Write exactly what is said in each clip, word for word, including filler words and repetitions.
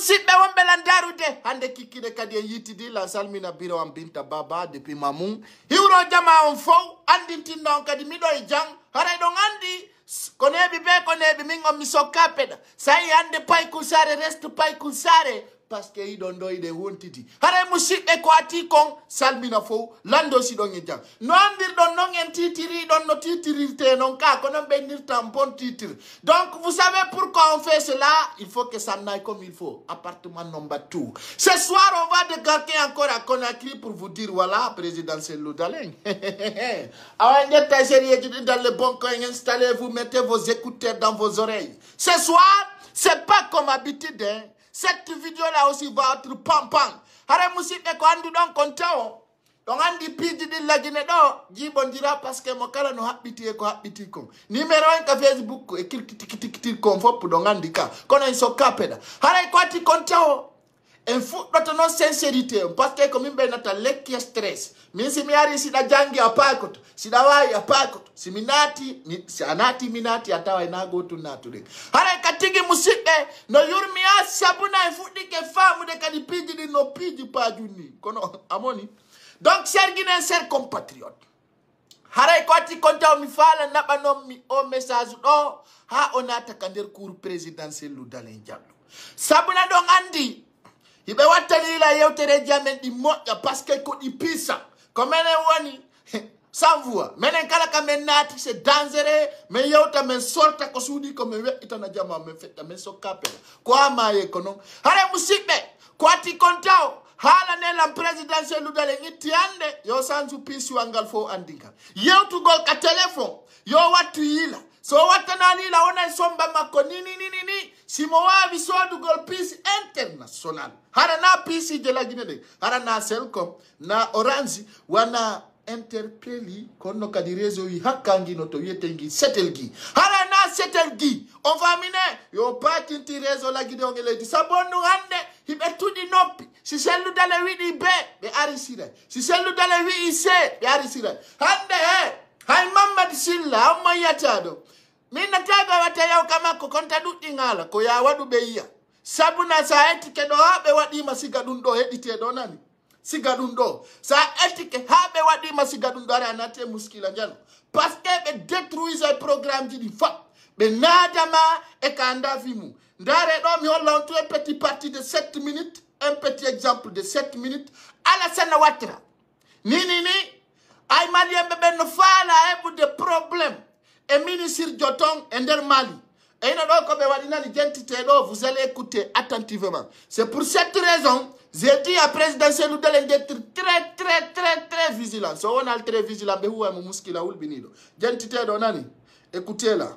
musidɓe wonɓe landarude hande kikkide kadi en yittidi la salmina biro am Binta Baba depuis Mamung hiwro jama on fof andintinno on kadi miɗo e jang haray ɗon andi ko neɓi ɓe ko neɓi min on mi sokka peɗa sayi hande paykul sare reste paykul sare parce que iɗon ɗo iɗen wontiti haray musidɓe ko ati kon salmina fof lando siɗon e jang no andirɗon noon en titiriɗon no titirirte noon ka ko noon ɓennirtan bon titre donc vous savez pourquoi on fait cela il faut que ça n'aille comme il faut appartement number two ce soir on va dégarquer encore à Conakry pour vous dire voilà présidentiel Loudaleng dans le bon coin installez-vous mettez vos écouteurs dans vos oreilles ce soir c'est pas comme habitude hein. Cette vidéo-là aussi va être pam-pam. Hare musidɓe ko andu ɗon kon tawo. Ɗon andi piiji ɗin lagine ɗo jiɓondira parce que mo kala no haɓɓiti e ko haɓɓiti kon. Numéro en ka Facebook ko e kirkitikitikitir kon fopp ɗon andi ka. Kono en sokka peɗa. Haray ko ati kon tawo. En fuɗɗoto noon sincérité parce que ko min ɓeynata lekki stress. Min si mi ari siɗa jangi a paakoto. Siɗa wawi a paakoto. Si mi naati, si a naati mi naati a tawa e na gotum natude. Haray ka tigi musidɓe no yurmi a sabuna e fuɗɗike famude kadi piiji ɗin no piiji pajunni. Kono amoni. Donc serguinen ser compatriote. Haray ko ati kon taw mi faala naɓa noon mi o message ɗo ha o nata ka nder cour présidentiel Loudaleng Diallo. Sabuna ɗon andi hiɓe wattalila yewtere jamen ɗi moƴƴa par ce que ko ɗi pisa ko menen woni sans voix menen kala ka men naati c'est dangereux men yewta men sorta ko suuɗi ko men weƴƴitana jama men feƴƴa men sokka peɗa ko amaye ko noon hare musidɓe ko atti kon taw haala nelam présidentiel Loudaleng itti hande yo sanju pisuwal ngal fof andi kam yewtugol ka téléphone yo wattu yiila so wattanani la wona somba makko ni ni ni ni simo wawi sodugol piece international hara na piece de la Guinée hara na Selcom na Orange wana interpelli kono kadi réseau yi hakkangi no to wiyetengi setelgi hara na setelgi on va mine yo patinti réseau la Guinée on eledi sabonu hande hibe tudi noppi si sellu dale widi be be arisira si sellu dale wi se be arisira hande he hay Mamad Silla amma yatado mina taga wata yaw kama ko konta duɗɗi ngala ko ya waɗu ɓe yiya sabuna sa etike ɗo ha ɓe waɗima siga ɗum ɗo heɗite ɗo nani siga ɗum ɗo sa etike ha ɓe waɗima siga ɗum ɗo ara nate muskila jano par ce que ɓe détruise programme ji ɗi fop ɓe naadama e ka anda fimu ndare ɗo mi holla on to un petit parti de sept minutes un petit exemple de sept minutes ala sana wattira ni ni ni ay malien ɓe ɓen no faala heɓude probléme et ministre Joton et Mali. Et vous allez écouter attentivement. C'est pour cette raison, j'ai dit à présidentiel Loudaleng d'être très, très, très, très vigilant. So on a très vigilant. Mais où est mon mouskila ou le binido? Gentité donani. Écoutez là.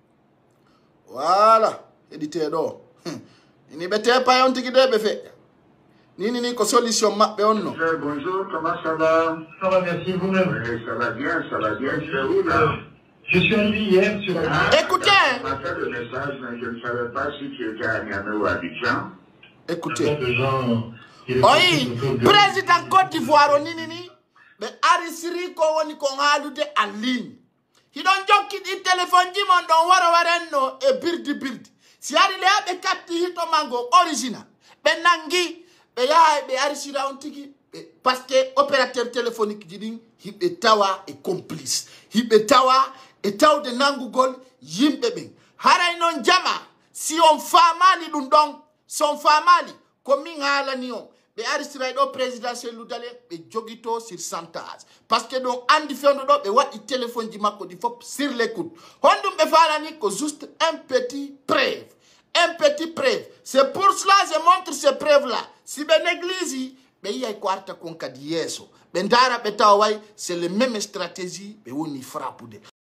Voilà. Éditez donc. Il n'y a pas un tigre de fait. Ni ni ni ko solution mabbe on no. Bonjour, comment ça va? Ça va, merci vous-même. Oui, ça va bien, ça va bien. C'est où là? Je suis arrivé hier sur la... Ah, écoutez. Tu m'as fait le message, mais je ne savais pas si tu étais à Niamey ou à Abidjan. Écoutez. Gens... Oui, président Côte d'Ivoire, ni ni ni. Mais Arisiri ko woni ko halude en ligne. He don't joke it téléphone di mon don wara warenno e birdi birdi. Si ari le abe katti hito mango original. Be nangi be ya be Arisira on tigi parce que opérateur téléphonique di hibe tawa e complice. Hibe tawa e tawde nangugol yimbe be. Haray non jama si on famali dum don son famali ko min hala ni on. Be Arisira do présidentiel Loudaleng be jogito sur chantage parce que donc andi fendo do be wadi téléphone di makko di fop sur l'écoute hondum be falani ko juste un petit preuve un petit preuve c'est pour cela je montre ces preuves là si be néglige be yay quarta kon kadi yeso be ndara be taway c'est le même stratégie be woni frappude